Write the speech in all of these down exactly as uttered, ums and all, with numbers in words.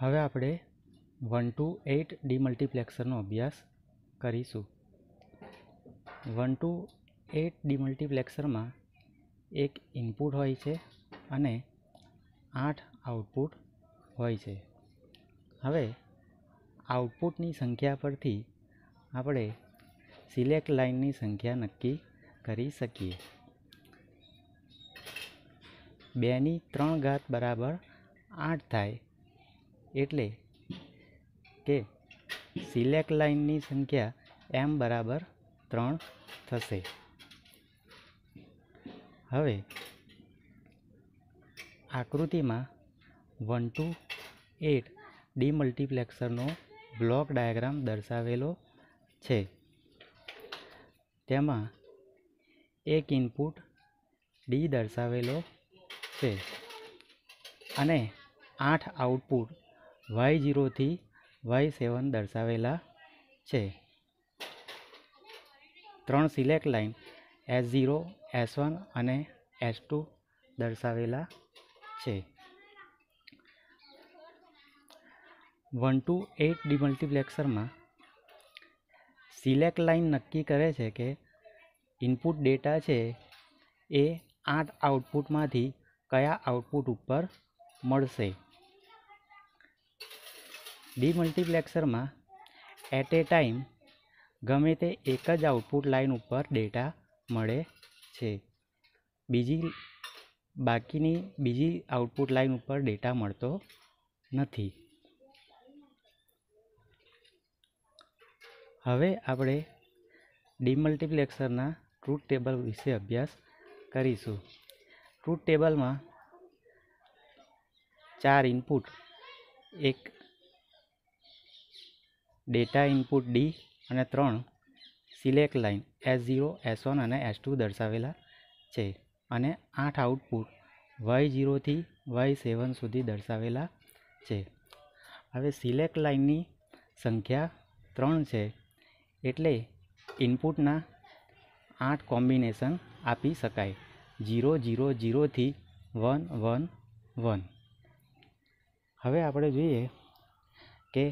હવે આપણે one two eight ડીમલ્ટીપ્લેક્સરનો અભ્યાસ કરીશું. વન ટુ એટ ડીમલ્ટીપ્લેક્સરમાં એક ઇનપુટ હોય છે અને આઠ આઉટપુટ હોય છે. હવે આઉટપુટની સંખ્યા પરથી આપણે સિલેક્ટ લાઇનની સંખ્યા નક્કી કરી શકીએ. બેની ત્રણ ઘાત બરાબર આઠ થાય એટલે કે સિલેક્ટ લાઇનની સંખ્યા એમ બરાબર ત્રણ થશે. હવે આકૃતિમાં વન ટુ એટ ડીમલ્ટીપ્લેક્સરનો બ્લોક ડાયાગ્રામ દર્શાવેલો છે. તેમાં એક ઇનપુટ ડી દર્શાવેલો છે અને આઠ આઉટપુટ વાય ઝીરોથી વાય સેવન દર્શાવેલા છે. ત્રણ select line S zero, S one અને એસ ટુ દર્શાવેલા છે. વન ટુ એટ ડીમલ્ટીપ્લેક્સરમાં સિલેક્ટ લાઇન નક્કી કરે છે કે ઇનપુટ ડેટા છે એ આઠ આઉટપુટમાંથી કયા આઉટપુટ ઉપર મળશે. ડીમલ્ટીપ્લેક્સરમાં એટ એ ટાઈમ ગમે તે એક જ આઉટપુટ લાઇન ઉપર ડેટા મળે છે. બીજી બાકીની બીજી આઉટપુટ લાઇન ઉપર ડેટા મળતો નથી. હવે આપણે ડીમલ્ટીપ્લેક્સરના ટ્રુથ ટેબલ વિશે અભ્યાસ કરીશું. ટ્રુથ ટેબલમાં ચાર ઇનપુટ, એક ડેટા ઇનપુટ ડી અને ત્રણ select line S zero, S one અને એસ ટુ દર્શાવેલા છે અને આઠ આઉટપુટ વાય ઝીરોથી વાય સેવન સુધી દર્શાવેલા છે. હવે સિલેક્ટ લાઇનની સંખ્યા ત્રણ છે એટલે ઇનપુટના આઠ કોમ્બિનેશન આપી શકાય. ઝીરો ઝીરો ઝીરોથી વન વન વન. હવે આપણે જોઈએ કે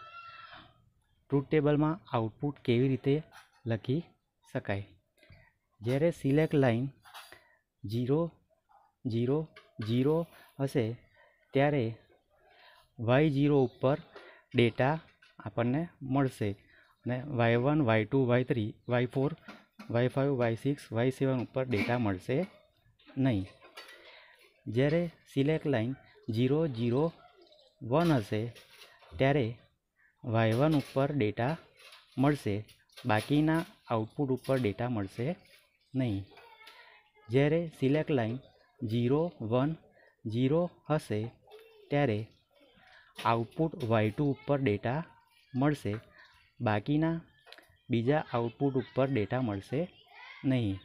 ટ્રુથ ટેબલમાં આઉટપુટ કેવી રીતે લખી શકાય. જ્યારે select line zero zero zero હશે ત્યારે વાય ઝીરો ઉપર ડેટા આપણને મળશે અને Y one, Y two, Y three, Y four, Y five, Y six, Y seven ઉપર ડેટા મળશે નહીં. જ્યારે select line zero zero one હશે ત્યારે વાય વન ઉપર ડેટા મળશે, બાકીના આઉટપુટ ઉપર ડેટા મળશે નહીં. જ્યારે select line zero one zero હશે ત્યારે આઉટપુટ વાય ટુ ઉપર ડેટા મળશે, બાકીના બીજા આઉટપુટ ઉપર ડેટા મળશે નહીં.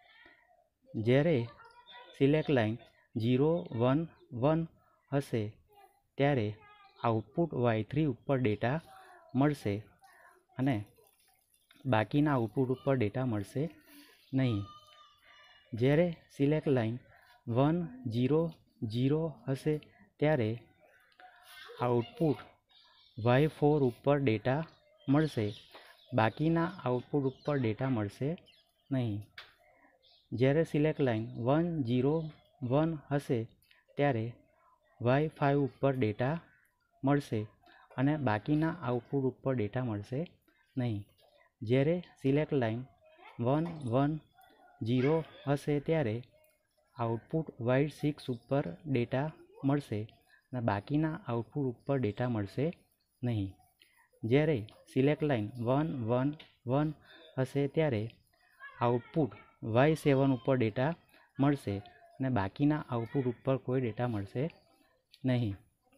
જ્યારે select line zero one one હશે ત્યારે આઉટપુટ વાય થ્રી ઉપર ડેટા મળશે અને બાકીના આઉટપુટ ઉપર ડેટા મળશે નહીં. જ્યારે select line one zero zero હશે ત્યારે આઉટપુટ વાય ફોર ઉપર ડેટા મળશે, બાકીના આઉટપુટ ઉપર ડેટા મળશે નહીં. જ્યારે select line one zero one હશે ત્યારે વાય ફાઇવ ઉપર ડેટા મળશે અને બાકીના આઉટપુટ ઉપર ડેટા મળશે નહીં. જ્યારે select line one one zero હશે ત્યારે આઉટપુટ વાય સિક્સ ઉપર ડેટા મળશે અને બાકીના આઉટપુટ ઉપર ડેટા મળશે નહીં. જ્યારે select line one one one હશે ત્યારે આઉટપુટ વાય સેવન ઉપર ડેટા મળશે અને બાકીના આઉટપુટ ઉપર કોઈ ડેટા મળશે નહીં.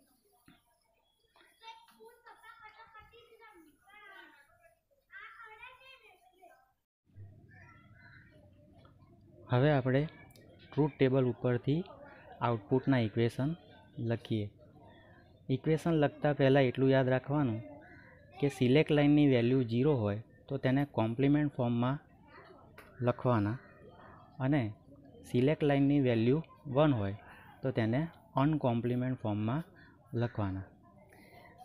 હવે આપણે ટ્રુથ ટેબલ ઉપરથી આઉટપુટના ઇક્વેશન લખીએ. ઇક્વેશન લખતા પહેલાં એટલું યાદ રાખવાનું કે સિલેક્ટ લાઇનની વેલ્યુ ઝીરો હોય તો તેને કોમ્પ્લિમેન્ટ ફોર્મમાં લખવાના અને સિલેક્ટ લાઇનની વેલ્યુ વન હોય તો તેને અનકોમ્પ્લિમેન્ટ ફોર્મમાં લખવાના.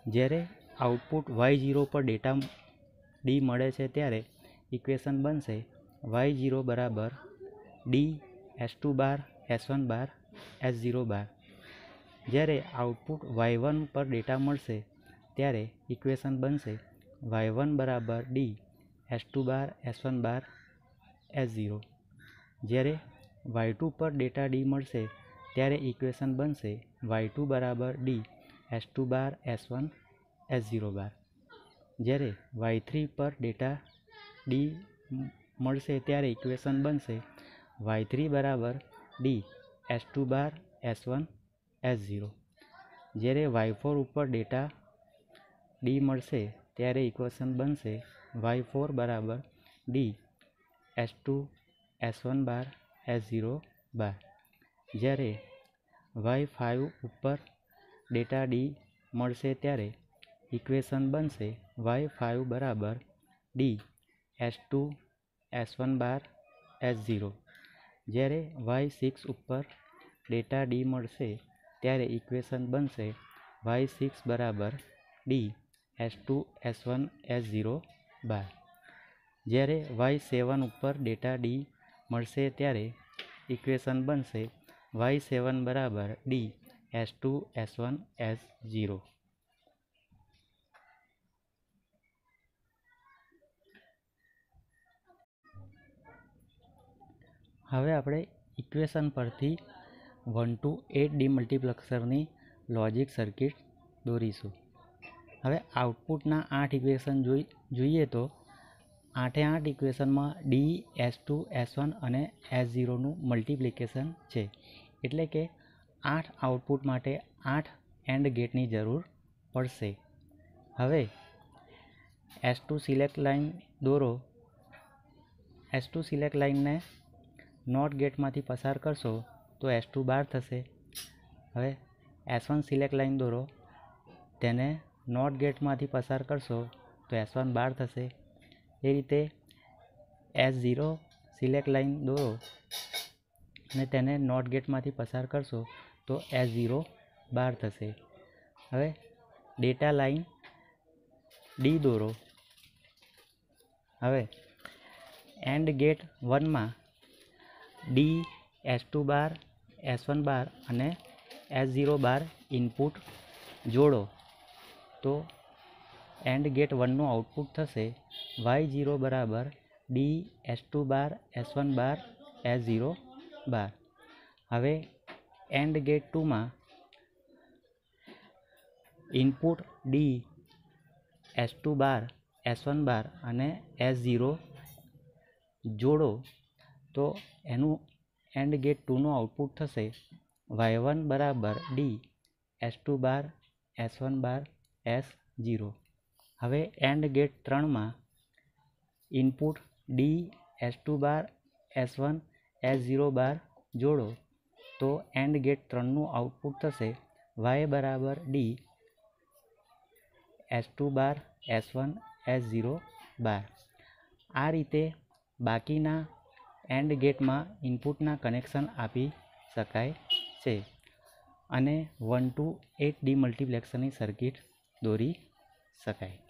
જ્યારે આઉટપુટ વાય ઝીરો પર ડેટા ડી મળે છે ત્યારે ઇક્વેશન બનશે વાય ઝીરો બરાબર D S two bar S one bar S zero bar. જ્યારે આઉટપુટ વાય વન પર ડેટા મળશે ત્યારે ઇક્વેશન બનશે વાય વન બરાબર D S two bar S one bar S zero. જ્યારે વાય ટુ પર ડેટા ડી મળશે ત્યારે ઇક્વેશન બનશે વાય ટુ બરાબર D S two bar S one S zero bar. જ્યારે વાય થ્રી પર ડેટા ડી મળશે ત્યારે ઇક્વેશન બનશે વાય થ્રી બરાબર D S two bar S one S zero. જ્યારે વાય ફોર ઉપર ડેટા ડી મળશે ત્યારે ઇક્વેશન બનશે વાય ફોર બરાબર D S two S one bar S zero bar. જ્યારે વાય ફાઇવ ઉપર ડેટા ડી મળશે ત્યારે ઇક્વેશન બનશે વાય ફાઇવ બરાબર D S two S one bar S zero. જ્યારે વાય સિક્સ ઉપર ડેટા ડી મળશે ત્યારે ઇક્વેશન બનશે વાય સિક્સ બરાબર D S two S one S zero bar. જ્યારે વાય સેવન ઉપર ડેટા ડી મળશે ત્યારે ઇક્વેશન બનશે વાય સેવન બરાબર D S two S one S zero. હવે આપણે ઇક્વેશન પરથી વન ટુ એટ ડીમલ્ટીપ્લેક્સરની લોજિક સર્કિટ દોરીશું. હવે આઉટપુટના આઠ ઇક્વેશન જોઈ જોઈએ તો આઠે આઠ ઇક્વેશનમાં D S two S one અને એસ ઝીરોનું મલ્ટિપ્લિકેશન છે. એટલે કે આઠ આઉટપુટ માટે આઠ એન્ડ ગેટની જરૂર પડશે. હવે એસ ટુ સિલેક્ટ લાઇન દોરો. એસ ટુ સિલેક્ટ લાઇનને નોટ ગેટમાંથી પસાર કરશો તો એસ ટુ બાર થશે. હવે એસ વન સિલેક્ટ લાઇન દોરો. તેને નોટ ગેટમાંથી પસાર કરશો તો એસ વન બાર થશે. એ રીતે એસ ઝીરો સિલેક્ટ લાઇન દોરો અને તેને નોટ ગેટમાંથી પસાર કરશો તો એસ ઝીરો બાર થશે. હવે ડેટા લાઇન ડી દોરો. હવે એન્ડ ગેટ વનમાં D S two bar S one bar અને એસ ઝીરો બાર ઇનપુટ જોડો તો એન્ડ ગેટ વનનું આઉટપુટ થશે વાય ઝીરો બરાબર D S two bar S one bar S zero bar. હવે એન્ડ ગેટ ટુમાં input D S two bar S one bar અને S zero જોડો તો એનું એન્ડ ગેટ ટુનું આઉટપુટ થશે વાય વન બરાબર D S two bar S one bar S zero. હવે એન્ડ ગેટ ત્રણમાં input D S two bar S one S zero bar જોડો તો એન્ડ ગેટ ત્રણનું આઉટપુટ થશે વાય બરાબર D S two bar S one S zero bar. આ રીતે બાકીના એન્ડ ગેટમાં ઇનપુટના કનેક્શન આપી શકાય છે અને વન ટુ એટ ડીમલ્ટીપ્લેક્સરની સર્કિટ દોરી શકાય.